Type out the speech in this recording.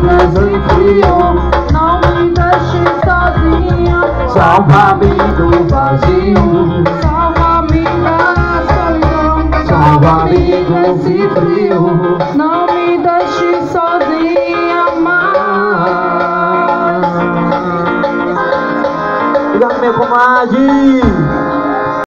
desse frio, não me deixe sozinha. Salva-me do vazio, salva-me da solidão, salva-me desse frio, não me deixe sozinha mais. Obrigado, meu comadre.